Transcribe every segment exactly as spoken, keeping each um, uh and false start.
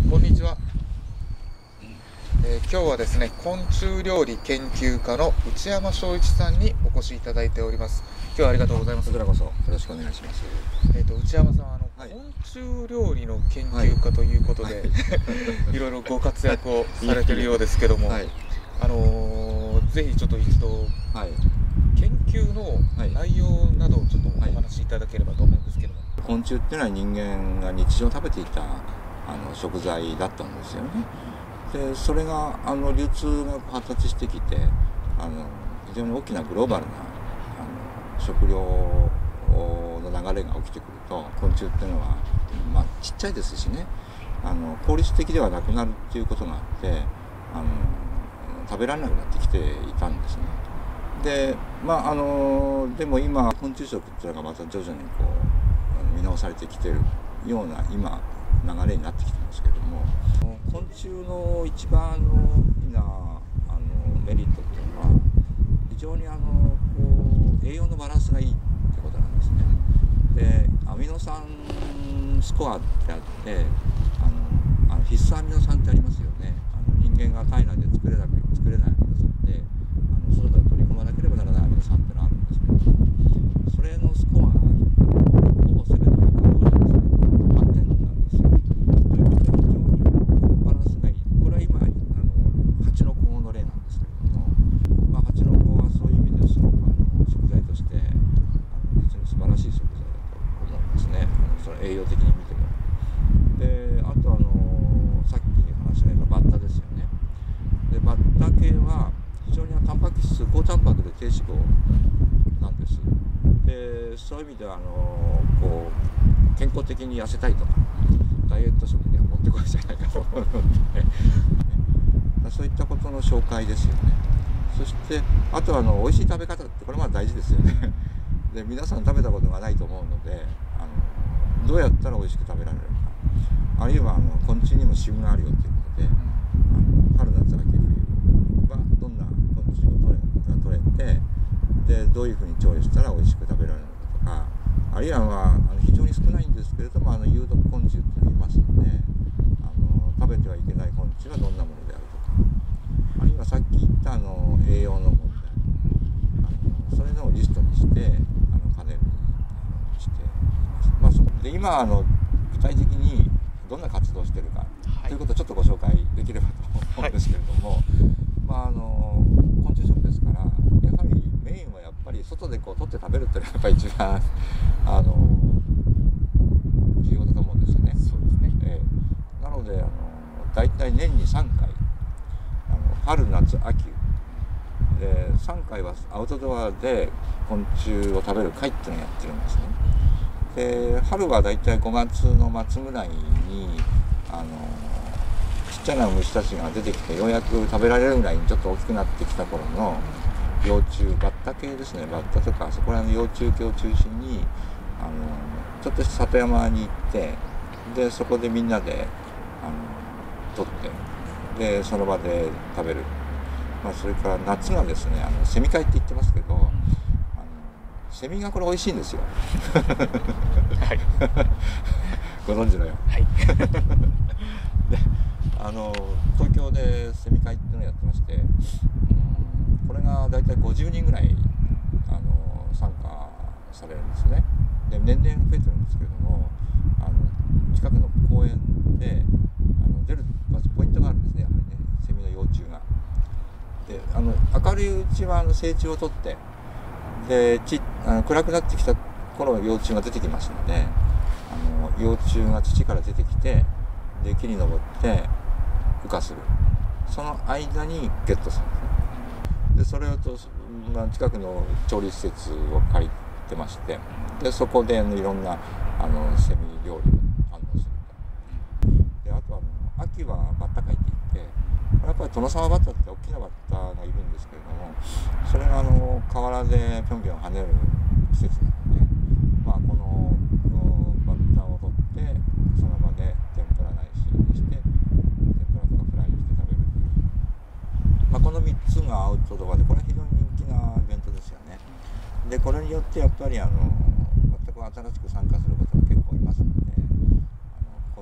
こんにちは、えー、今日はですね昆虫料理研究家の内山翔一さんにお越しいただいております。今日はありがとうございます。 こちらこそよろしくお願いします。 えーと内山さんはあの、 はい、 昆虫料理の研究家ということで、はい、いろいろご活躍をされているようですけども、はい、あのー、ぜひちょっと一度、はい、研究の内容などをちょっとお話しいただければと思うんですけども、 はい、昆虫っていうのは人間が日常食べていたあの食材だったんですよね。でそれがあの流通が発達してきてあの非常に大きなグローバルなあの食料の流れが起きてくると昆虫っていうのは、まあ、ちっちゃいですしねあの効率的ではなくなるっていうことがあってあの食べられなくなってきていたんですね。でまああのでも今昆虫食っていうのがまた徐々にこう見直されてきてるような今流れになってきてますけれども、昆虫の一番の大きなあのメリットっていうのは非常にあのこう栄養のバランスがいいってことなんですね。でアミノ酸スコアってあってあのあの必須アミノ酸ってありますよね。あの人間が体内で作れなく作れないアミノ酸であの外から取り込まなければならないアミノ酸っていうのがあるんですけども、それのスコアがほぼ全ての栄養的に見ても。であとあのさっき話したようなバッタですよね。でバッタ系は非常にタンパク質高タンパクで低脂肪なんです。でそういう意味ではあのこう健康的に痩せたいとかダイエット食にはもってこいじゃないかと思うのでそういったことの紹介ですよね。そしてあとはあの美味しい食べ方ってこれまあ大事ですよね。で皆さん食べたことがないと思うのであのどうやったら美味しく食べられるか、あるいはあの昆虫にも旬があるよということで、あの春夏秋冬はどんな昆虫を取れが取れてでどういうふうに調理したら美味しく食べられるのかとか、あるいは、まあ、あの非常に少ないんですけれどもあの有毒昆虫っていうのがいますのであの食べてはいけない昆虫はどんなものであるとか、あるいはさっき言ったあの栄養の問題あのそれのをリストにしてあのパネルにしています。まあで今あの具体的にどんな活動をしているか、はい、ということをちょっとご紹介できればと思うんですけれども、はい、まああの昆虫食ですからやはりメインはやっぱり外でこう取って食べるっていうのがやっぱり一番あの重要だと思うんですよね。 そうですね。 えー、なのであの大体年にさんかいあの春夏秋でさんかいはアウトドアで昆虫を食べる会っていうのをやってるんですね。で春はだいたいごがつの末ぐらいにあのちっちゃな虫たちが出てきてようやく食べられるぐらいにちょっと大きくなってきた頃の幼虫バッタ系ですね。バッタとかそこらの幼虫系を中心にあのちょっとした里山に行ってでそこでみんなであの取ってでその場で食べる。まあ、それから夏がですねあのセミ会って言ってますけど、あのセミがこれ美味しいんですよ。はい、ご存知のよ。はい、であの東京でセミ会っていうのをやってまして、うん、これがだいたいごじゅうにんぐらいあの参加されるんですね。で年々増えてるんですけれどもあの近くの公園であの出るまずポイントがあるんですね。やはりねセミの幼虫が。であの明るいうちはあの成虫を取ってでちあの暗くなってきた頃幼虫が出てきますのであの幼虫が土から出てきてで木に登って孵化するその間にゲットするでそれをと、まあ、近くの調理施設を借りてましてでそこでいろんなあのセミ料理を堪能すると。であとはあの秋はバッタ会って言ってやっぱりトノサマバッタって大きなバッタがいるんですけれどもそれがあの河原でぴょんぴょん跳ねる施設なので、まあ、このバッタを取ってその場で天ぷらないしにして天ぷらとかフライにして食べるという、まあ、このみっつがアウトドアでこれは非常に人気なイベントですよね。でこれによってやっぱりあの全く新しく参加する方が結構いますのであの昆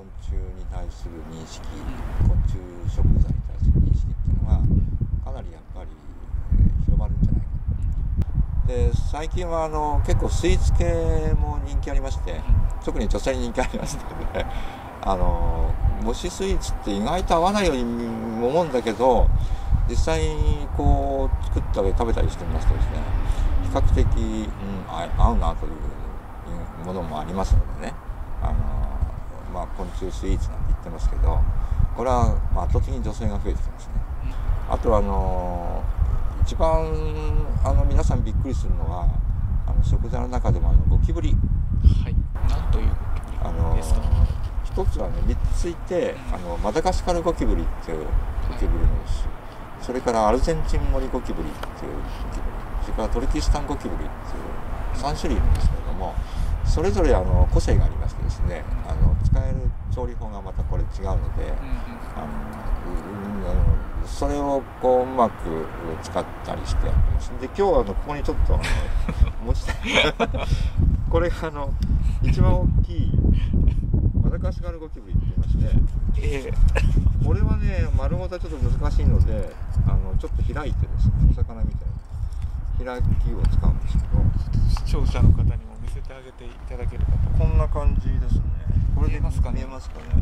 昆虫に対する認識、昆虫食材に対する認識っていうのがかなりやっぱり、えー、広まるんじゃないかで、最近はあの結構スイーツ系も人気ありまして、特に女性に人気ありますので、あの模試スイーツって意外と合わないように思うんだけど、実際にこう作ったり食べたりしてみますとですね、比較的、うん、合うなというものもありますのでね、あのまあ昆虫スイーツなんて言ってますけど、これはまあ圧倒的に女性が増えてきますね。あとはあの一番あの皆さんびっくりするのは、あの食材の中でもあのゴキブリ。 はい。なんというゴキブリですか。 一つはね、みっついて、あのマダガスカルゴキブリっていうゴキブリの一種、それからアルゼンチンモリゴキブリっていうゴキブリ、それからトルキスタンゴキブリっていうさん種類いるんですけれども、それぞれあの個性がありましてですね、あの使える調理法がまたこれ違うので、あのそれをこううまく使ったりしてやってます。で、今日はあのここにちょっとあの持ちたいこれがあの一番大きいマダガスカルゴキブリって言いまして、えー、これはね丸ごとはちょっと難しいので、あのちょっと開いてですね、お魚みたいな開きを使うんですけど、 視聴者の方にも見せてあげていただけるかと。 こんな感じですね。これで見えますかね。 見えますかね。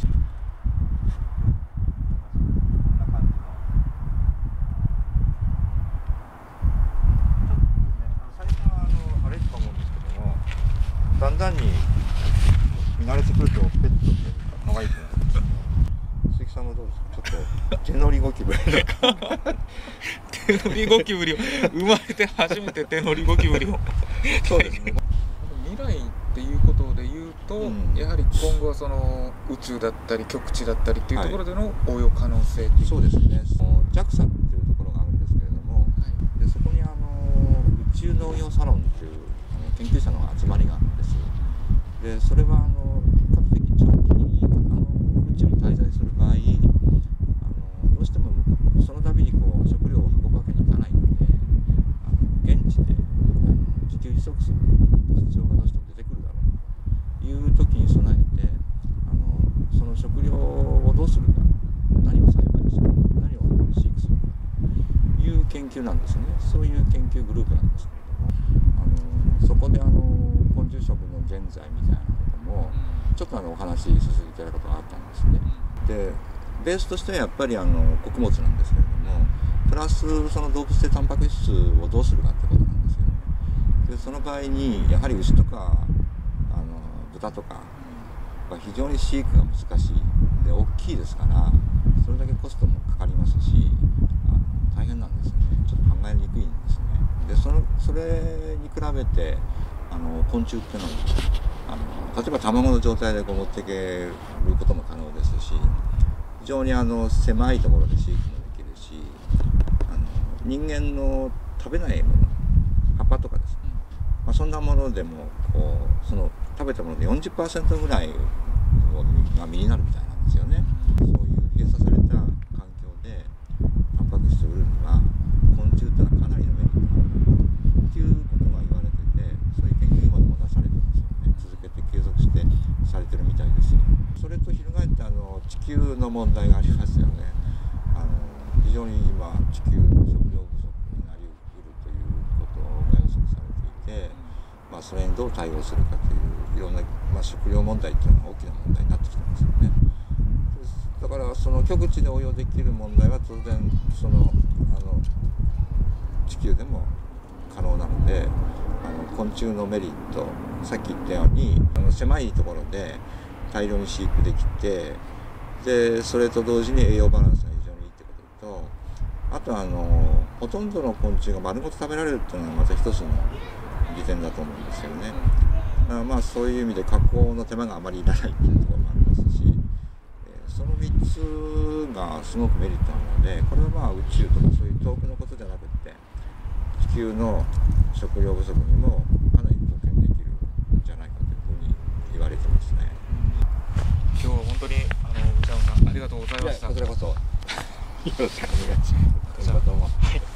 だんだんに見慣れてくるとペットって可愛くなるんですよ。鈴木さんもどうですか。ちょっと手乗りゴキブリ手乗りゴキブリを生まれて初めて手乗りゴキブリをそうですね。 未来っていうことで言うと、うん、やはり今後はその宇宙だったり極地だったりっていうところでの応用可能性っていう、はい、 そうですね。その ジャクサ っていうところがあるんですけれども、はい、でそこにあの宇宙農業サロンっていうあの研究者の集まりがあるんです。でそれはあの比較的長期にあの宇宙に滞在する場合、あのどうしてもその度にこう食料を運ぶわけにいかないので、あの現地であの自給自足する必要がどうしても出てくるだろうという時に備えて、あのその食料をどうするか、何を栽培するか、何を飼育するかという研究なんですね。そういう研究グループなんですけれども、あのそこであの昆虫食の現在みたいなこともちょっとあのお話しさせていただいたことがあったんですね。でベースとしてはやっぱりあの穀物なんですけれども、プラスその動物性タンパク質をどうするかってことなんですよね。でその場合にやはり牛とかあの豚とかは非常に飼育が難しいで大きいですから、それだけコストもかかりますし、あの大変なんですよね。ちょっと考えにくいんですね。でそのそれに比べてあの昆虫っていうのはあの例えば卵の状態でこう持っていけることも可能ですし、非常にあの狭いところで飼育もできるし、あの人間の食べないもの、葉っぱとかですね、まあ、そんなものでもこうその食べたもので よんじゅっパーセント ぐらいが実になるみたいなんですよね。そういう閉鎖された環境でタンパク質を売るには昆虫っていうのはかなりのメリットがあるっていうことが言われてて、そういう研究今でも出されてますよね。続けて継続してされてるみたいです。それと翻ってあの地球の問題がありますよね。あの非常に今地球食料不足になりうるということが予測されていて、まあ、それにどう対応するかといういろんな、まあ、食料問題っていうのが大きな問題になってきてますよね。だからその極地で応用できる問題は当然そのあの地球でも可能なので、あの昆虫のメリット、さっき言ったようにあの狭いところで大量に飼育できて、でそれと同時に栄養バランスが非常にいいってことと、あとあのほとんどの昆虫が丸ごと食べられるっていうのはまた一つの利点だと思うんですよね。だからまあそういう意味で加工の手間があまりいらないっていうところもありますし、そのみっつがすごくメリットなので、これはまあ宇宙とかそういう遠くのことじゃなくて地球の食料不足にもかなり貢献できるんじゃないかというふうに言われてますね。 今日は本当にあの内山さんありがとうございました。 こちらこそよろしくお願いします。どうも。はい。